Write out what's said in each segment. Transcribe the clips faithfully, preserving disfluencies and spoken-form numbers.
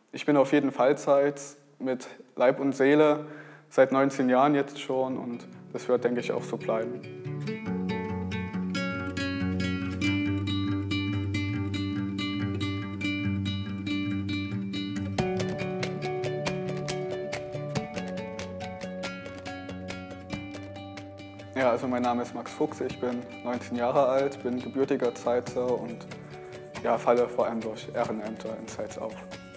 Ich bin auf jeden Fall Zeitz mit Leib und Seele, seit neunzehn Jahren jetzt schon und das wird, denke ich, auch so bleiben. Ja, also mein Name ist Max Fuchs, ich bin neunzehn Jahre alt, bin gebürtiger Zeitzer und ja, falle vor allem durch Ehrenämter in Zeitz auf.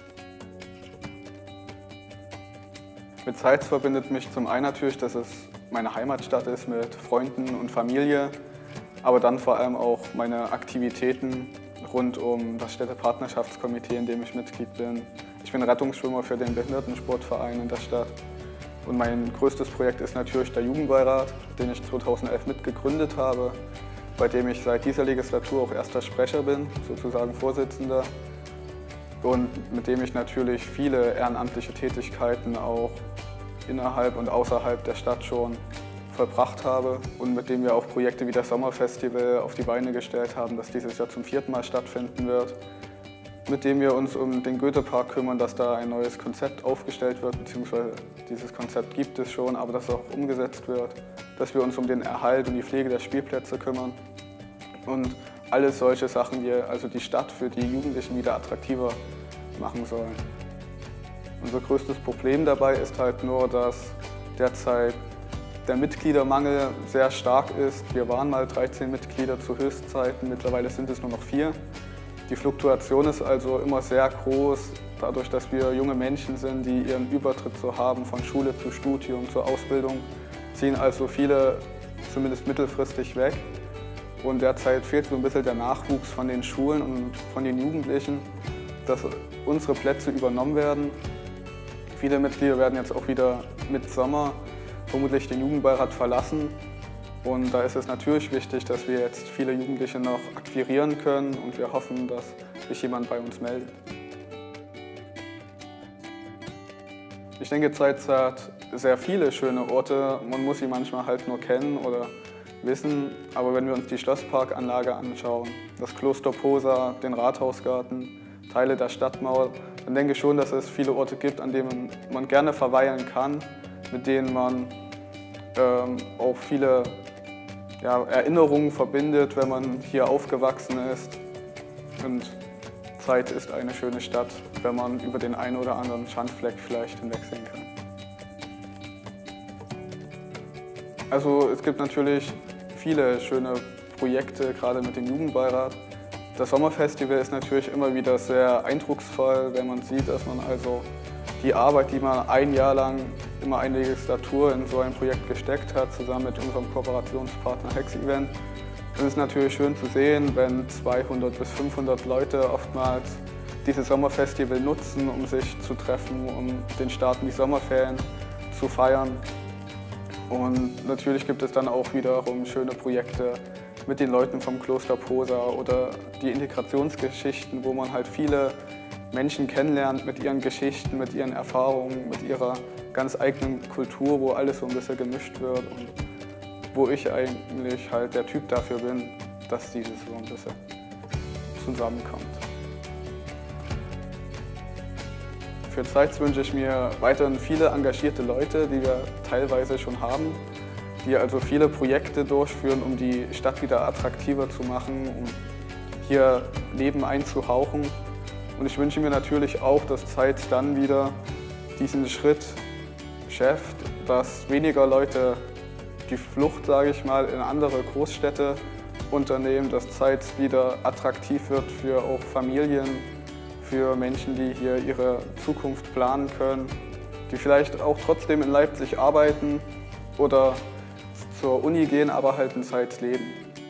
Mit Zeitz verbindet mich zum einen natürlich, dass es meine Heimatstadt ist mit Freunden und Familie, aber dann vor allem auch meine Aktivitäten rund um das Städtepartnerschaftskomitee, in dem ich Mitglied bin. Ich bin Rettungsschwimmer für den Behindertensportverein in der Stadt. Und mein größtes Projekt ist natürlich der Jugendbeirat, den ich zweitausendelf mitgegründet habe, bei dem ich seit dieser Legislatur auch erster Sprecher bin, sozusagen Vorsitzender. Und mit dem ich natürlich viele ehrenamtliche Tätigkeiten auch innerhalb und außerhalb der Stadt schon vollbracht habe und mit dem wir auch Projekte wie das Sommerfestival auf die Beine gestellt haben, das dieses Jahr zum vierten Mal stattfinden wird, mit dem wir uns um den Goethepark kümmern, dass da ein neues Konzept aufgestellt wird, beziehungsweise dieses Konzept gibt es schon, aber dass es auch umgesetzt wird, dass wir uns um den Erhalt und die Pflege der Spielplätze kümmern und alles solche Sachen, die also die Stadt für die Jugendlichen wieder attraktiver machen sollen. Unser größtes Problem dabei ist halt nur, dass derzeit der Mitgliedermangel sehr stark ist. Wir waren mal dreizehn Mitglieder zu Höchstzeiten, mittlerweile sind es nur noch vier. Die Fluktuation ist also immer sehr groß, dadurch, dass wir junge Menschen sind, die ihren Übertritt so haben von Schule zu Studium, zur Ausbildung, ziehen also viele zumindest mittelfristig weg. Und derzeit fehlt so ein bisschen der Nachwuchs von den Schulen und von den Jugendlichen, dass unsere Plätze übernommen werden. Viele Mitglieder werden jetzt auch wieder mit Sommer vermutlich den Jugendbeirat verlassen. Und da ist es natürlich wichtig, dass wir jetzt viele Jugendliche noch akquirieren können und wir hoffen, dass sich jemand bei uns meldet. Ich denke, Zeitz hat sehr viele schöne Orte. Man muss sie manchmal halt nur kennen oder wissen. Aber wenn wir uns die Schlossparkanlage anschauen, das Kloster Posa, den Rathausgarten, Teile der Stadtmauer, dann denke ich schon, dass es viele Orte gibt, an denen man gerne verweilen kann, mit denen man ähm, auch viele ja, Erinnerungen verbindet, wenn man hier aufgewachsen ist. Und Zeitz ist eine schöne Stadt, wenn man über den einen oder anderen Schandfleck vielleicht hinwegsehen kann. Also es gibt natürlich viele schöne Projekte, gerade mit dem Jugendbeirat. Das Sommerfestival ist natürlich immer wieder sehr eindrucksvoll, wenn man sieht, dass man also die Arbeit, die man ein Jahr lang immer eine Legislatur in so ein Projekt gesteckt hat, zusammen mit unserem Kooperationspartner Hex Event. Es ist natürlich schön zu sehen, wenn zweihundert bis fünfhundert Leute oftmals dieses Sommerfestival nutzen, um sich zu treffen, um den Start in die Sommerferien zu feiern. Und natürlich gibt es dann auch wiederum schöne Projekte mit den Leuten vom Kloster Posa oder die Integrationsgeschichten, wo man halt viele Menschen kennenlernt mit ihren Geschichten, mit ihren Erfahrungen, mit ihrer ganz eigenen Kultur, wo alles so ein bisschen gemischt wird und wo ich eigentlich halt der Typ dafür bin, dass dieses so ein bisschen zusammenkommt. Für Zeitz wünsche ich mir weiterhin viele engagierte Leute, die wir teilweise schon haben, die also viele Projekte durchführen, um die Stadt wieder attraktiver zu machen, um hier Leben einzuhauchen. Und ich wünsche mir natürlich auch, dass Zeitz dann wieder diesen Schritt schafft, dass weniger Leute die Flucht, sage ich mal, in andere Großstädte unternehmen, dass Zeitz wieder attraktiv wird für auch Familien, für Menschen, die hier ihre Zukunft planen können, die vielleicht auch trotzdem in Leipzig arbeiten oder zur Uni gehen, aber halt in Zeitz leben.